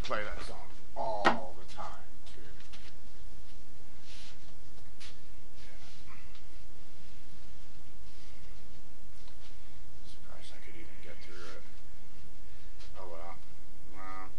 play that song all the time, too. Yeah. Surprised I could even get through it. Oh well. Well.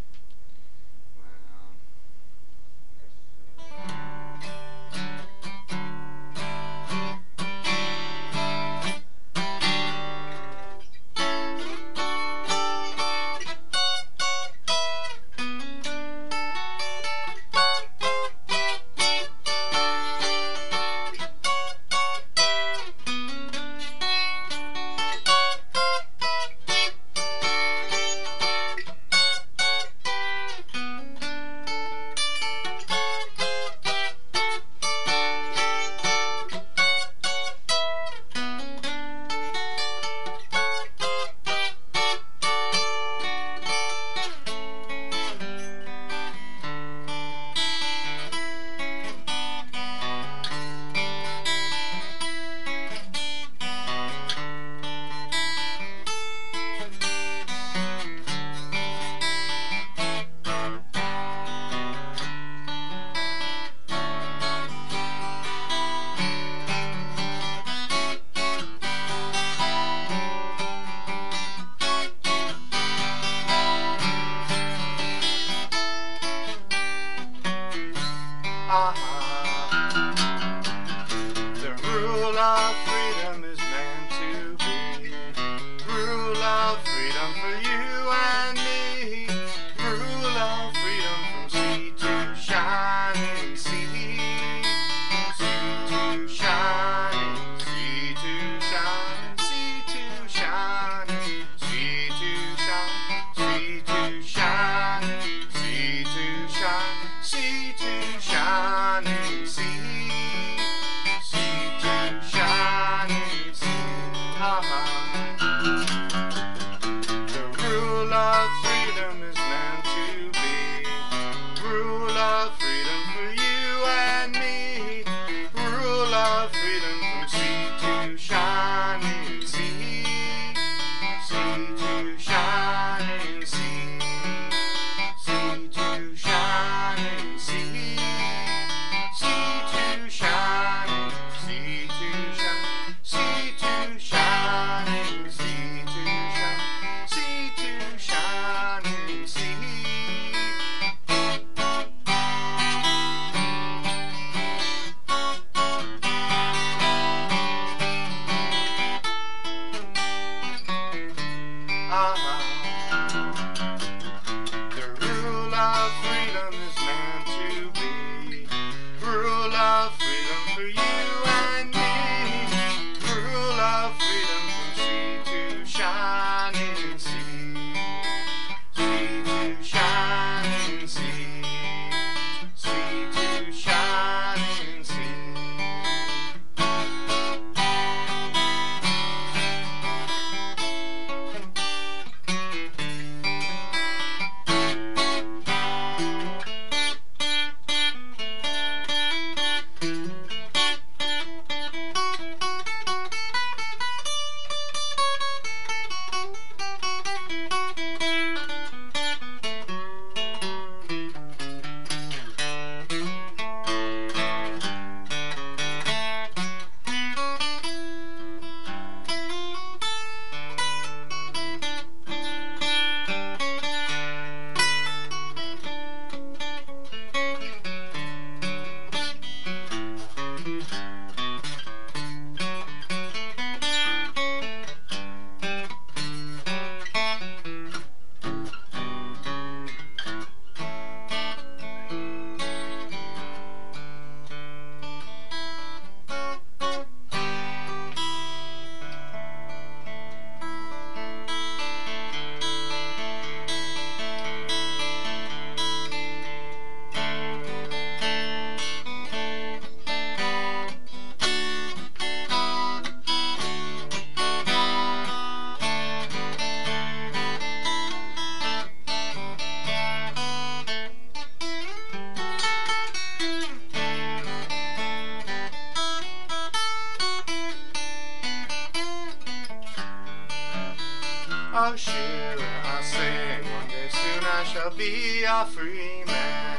I shall be a free man.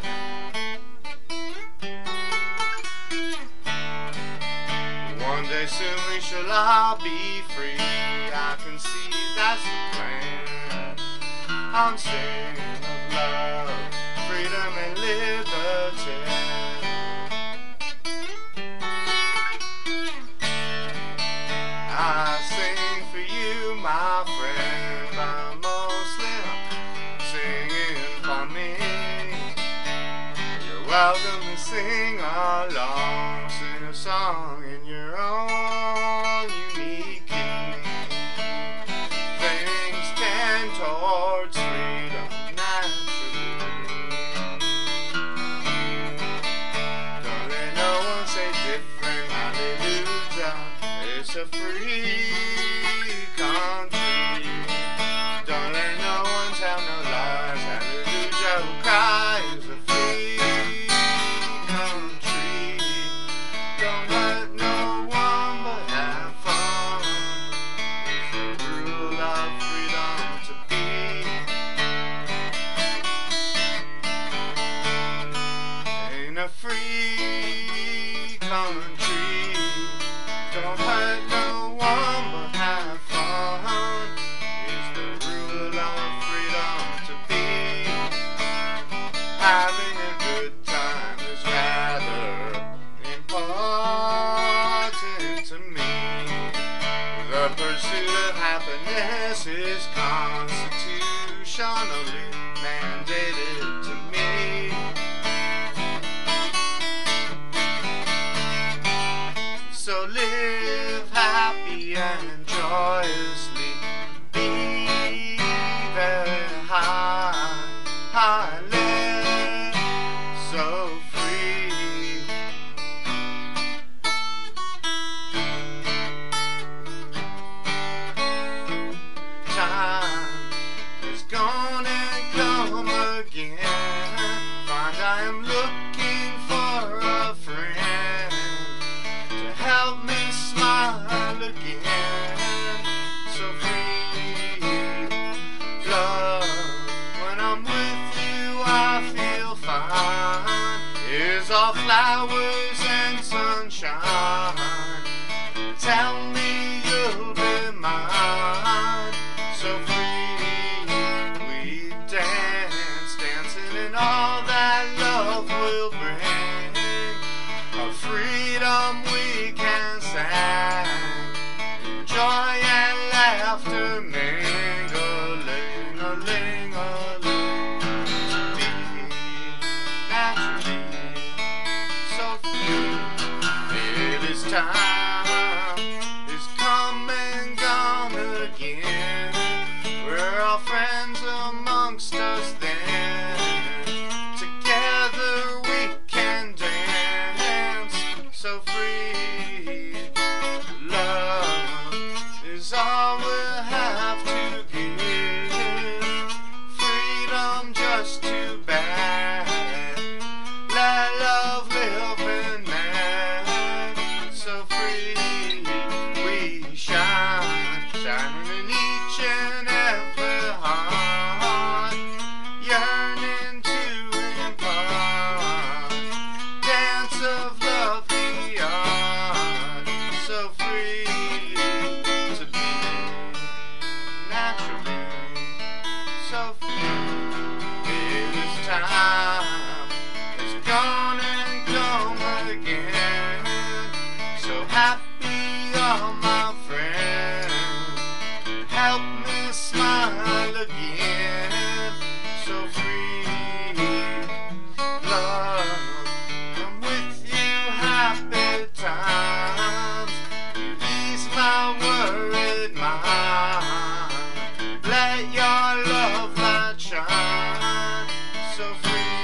One day soon we shall all be free. I can see that's the plan. I'm singing of love, freedom and liberty. I sing for you, my friend, but mostly I'm singing for me. You're welcome to sing along, sing a song in your own unique key. Things tend towards freedom naturally. Don't let no one say different, hallelujah. It's a free country. Don't let no one tell no lies, hallelujah. Who cries a free country. Don't hurt no one but have fun. It's the rule of freedom to be. Ain't a free country. Don't hurt no one but have fun. It's the rule of freedom to be. Having a good time is rather important to me. The pursuit of happiness is constitutionally mandated to me. So live happy and joyously. Be very high, live so free. Time is gone and come again. Find I am looking for a friend to help me smile again. So free, love, when I'm with you I feel fine. It's all flowers and sunshine. Tell me you'll be mine. So free, we dance, dancing in all that love will bring. A freedom we can sing, joy and laughter mingling, a-ling, to be naturally so free. It is time, is come and gone again. We're all friends amongst us then. Together we can dance so free. Love is all we'll have to give. Freedom just too bad. Let love live in man. So free we shine, shining in each and every heart, yearning to impart dance of love beyond. So free to be naturally so free. It is time, it's gone and come again. So happy, all my friends, help me smile again. So free, love, I'm with you, happy times. You ease my worried mind. Let your love light shine. So free.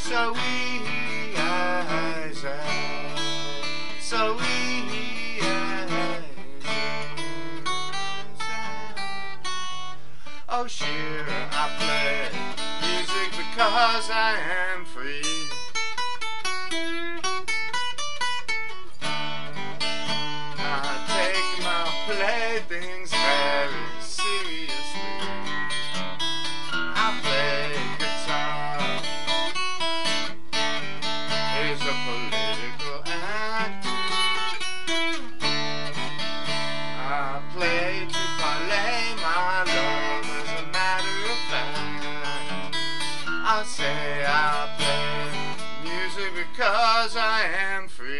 so easy, so easy. Oh, sure, I play music because I am free. I take my playthings very seriously. I play guitar. It's a political act. I play to parlay my love. As a matter of fact, I say I play music because I am free.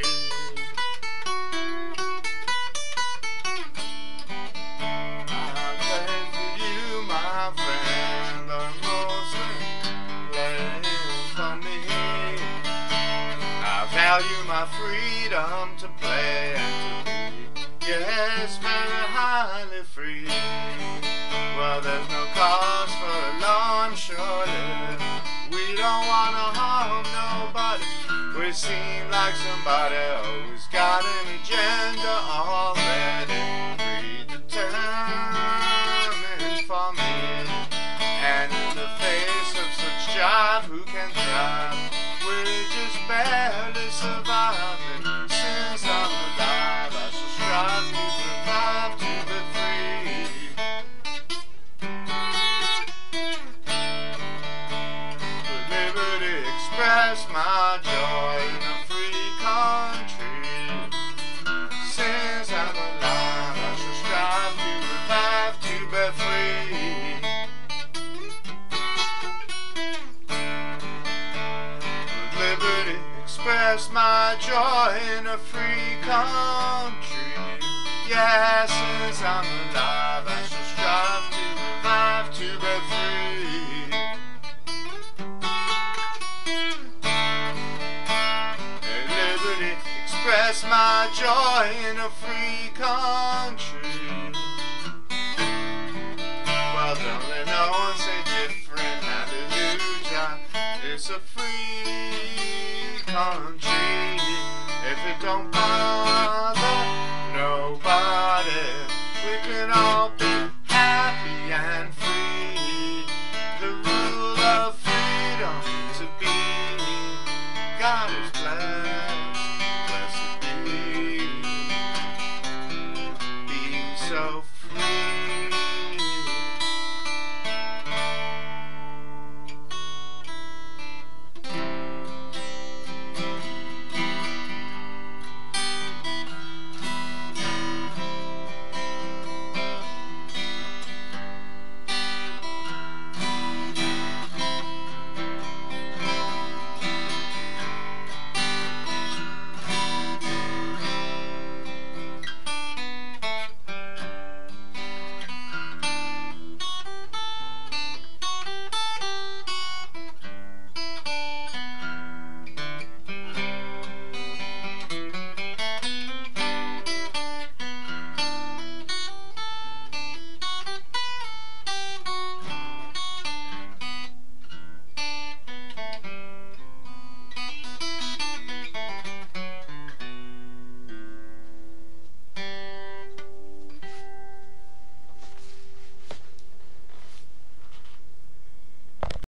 Value my freedom to play and to be, yes, very highly free. Well, there's no cause for alarm, surely. We don't want to harm nobody. We seem like somebody who's got an agenda already predetermined for me. And in the face of such jive, who can thrive? We're just barely surviving. Since I'm alive, I shall strive to survive, to be free. With liberty, express my joy in a free country. Since I'm alive, I shall strive to revive, to be free. Express my joy in a free country. Yes, since I'm alive, I shall strive to revive, to be free. At liberty, express my joy in a free country. Well, don't let no one say different, hallelujah. It's a free country. If it don't belong